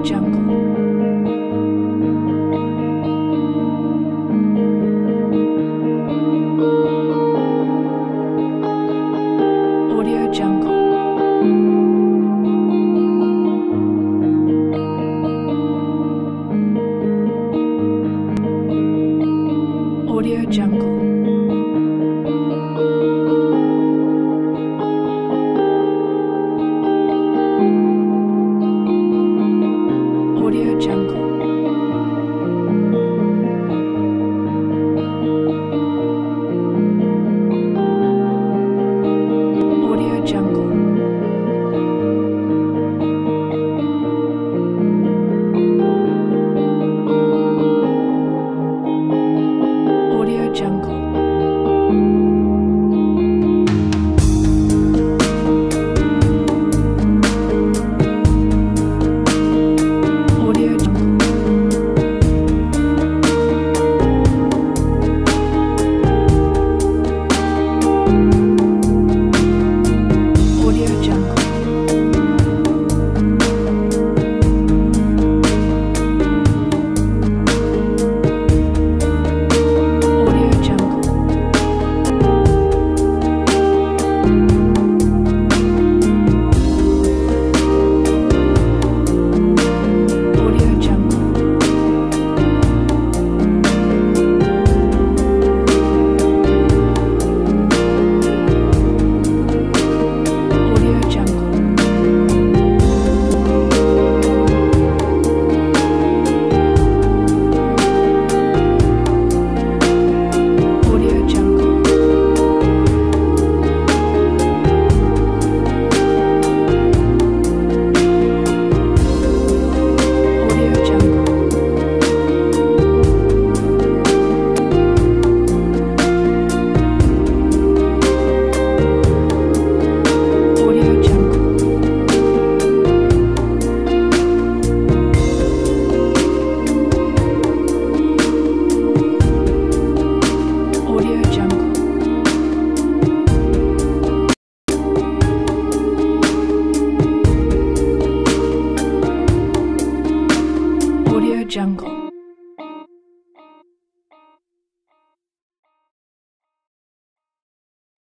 Jungle. Audio Jungle. Audio Jungle. Audio Jungle. Audio Jungle. Audio Jungle. Audio Jungle. Audio Jungle. Audio Jungle. Audio Jungle. Audio Jungle. Audio Jungle. Audio Jungle. Audio Jungle. Audio Jungle. Audio Jungle.